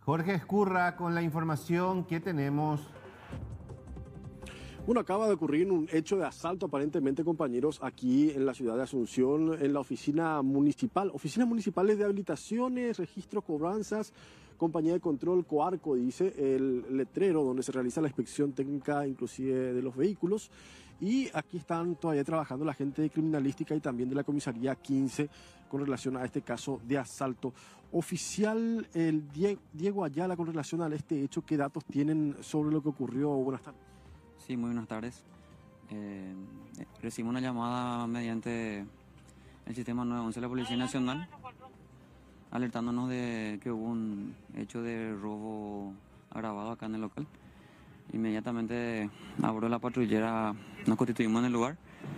Jorge Escurra con la información que tenemos. Bueno, acaba de ocurrir un hecho de asalto, aparentemente, compañeros, aquí en la ciudad de Asunción, en la oficina municipal. Oficinas municipales de habilitaciones, registros, cobranzas, compañía de control, Coarco, dice el letrero donde se realiza la inspección técnica, inclusive de los vehículos. Y aquí están todavía trabajando la gente de criminalística y también de la comisaría 15 con relación a este caso de asalto. Oficial Diego Ayala, con relación a este hecho, ¿qué datos tienen sobre lo que ocurrió? Buenas tardes. Sí, muy buenas tardes. Recibimos una llamada mediante el sistema 911 de la Policía Nacional, alertándonos de que hubo un hecho de robo agravado acá en el local. Inmediatamente a bordo de la patrullera nos constituimos en el lugar.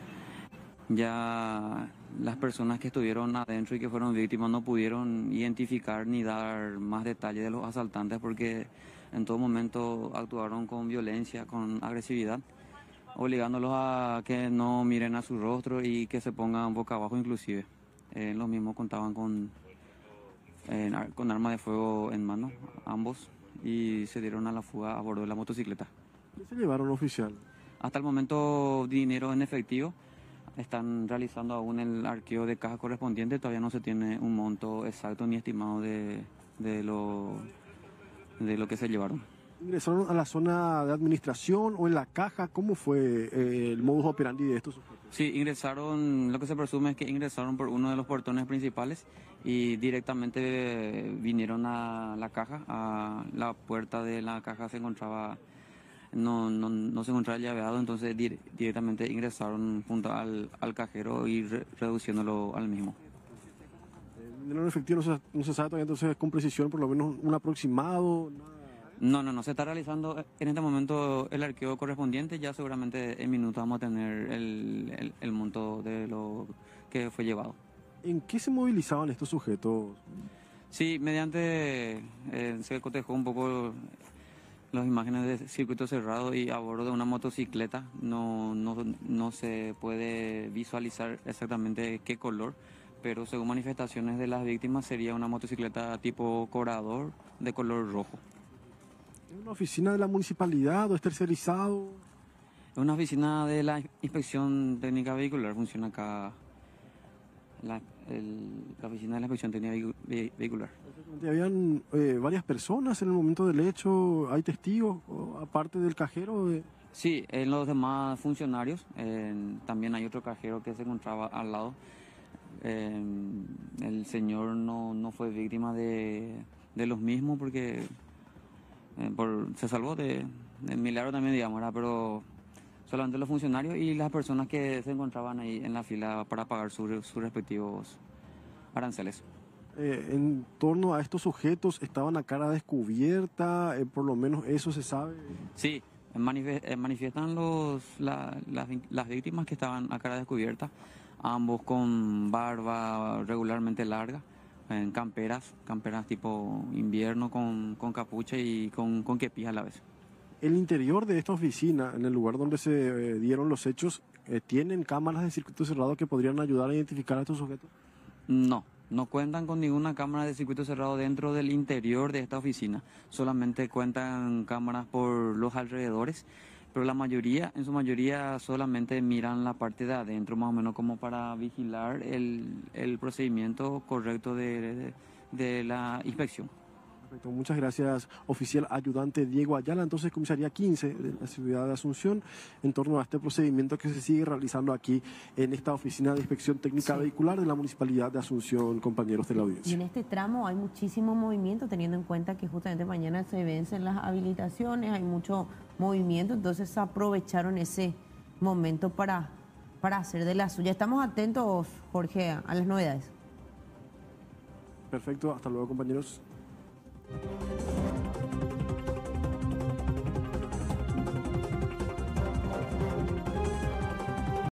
Ya las personas que estuvieron adentro y que fueron víctimas no pudieron identificar ni dar más detalles de los asaltantes porque en todo momento actuaron con violencia, con agresividad, obligándolos a que no miren a su rostro y que se pongan boca abajo inclusive. Los mismos contaban con arma de fuego en mano, ambos, y se dieron a la fuga a bordo de la motocicleta. ¿Qué se llevaron, oficial? Hasta el momento dinero en efectivo. Están realizando aún el arqueo de caja correspondiente, todavía no se tiene un monto exacto ni estimado de lo que se llevaron. ¿Ingresaron a la zona de administración o en la caja? ¿Cómo fue el modus operandi de estos sujetos? Sí, ingresaron, lo que se presume es que ingresaron por uno de los portones principales y directamente vinieron a la caja. A la puerta de la caja se encontraba, no se encontraba llaveado, entonces directamente ingresaron junto al cajero y reduciéndolo al mismo. El dinero en efectivo no se sabe todavía, entonces con precisión, por lo menos un aproximado. No, se está realizando en este momento el arqueo correspondiente, ya seguramente en minutos vamos a tener el monto de lo que fue llevado. ¿En qué se movilizaban estos sujetos? Sí, se cotejó un poco las imágenes de circuito cerrado y a bordo de una motocicleta. No se puede visualizar exactamente qué color, pero según manifestaciones de las víctimas sería una motocicleta tipo Corador de color rojo. ¿Es una oficina de la municipalidad o es tercerizado? Es una oficina de la Inspección Técnica Vehicular, funciona acá la oficina de la Inspección Técnica Vehicular. ¿Habían varias personas en el momento del hecho? ¿Hay testigos, aparte del cajero? Sí, en los demás funcionarios, también hay otro cajero que se encontraba al lado. El señor no fue víctima de los mismos porque se salvó de milagro también, digamos, ¿verdad? Pero solamente los funcionarios y las personas que se encontraban ahí en la fila para pagar sus respectivos aranceles. En torno a estos sujetos, ¿estaban a cara descubierta? Por lo menos eso se sabe. Sí, manifiestan las víctimas que estaban a cara descubierta, ambos con barba regularmente larga, en camperas tipo invierno con capucha y con kepis a la vez. El interior de esta oficina, en el lugar donde se dieron los hechos, ¿tienen cámaras de circuito cerrado que podrían ayudar a identificar a estos sujetos? No cuentan con ninguna cámara de circuito cerrado dentro del interior de esta oficina. Solamente cuentan cámaras por los alrededores, pero en su mayoría solamente miran la parte de adentro, más o menos como para vigilar el procedimiento correcto de la inspección. Perfecto, muchas gracias, oficial ayudante Diego Ayala. Entonces, comisaría 15 de la ciudad de Asunción, en torno a este procedimiento que se sigue realizando aquí en esta oficina de inspección técnica vehicular de la Municipalidad de Asunción, compañeros de la audiencia. Y en este tramo hay muchísimo movimiento, teniendo en cuenta que justamente mañana se vencen las habilitaciones, hay mucho movimiento, entonces aprovecharon ese momento para hacer de la suya. Estamos atentos, Jorge, a las novedades. Perfecto, hasta luego, compañeros.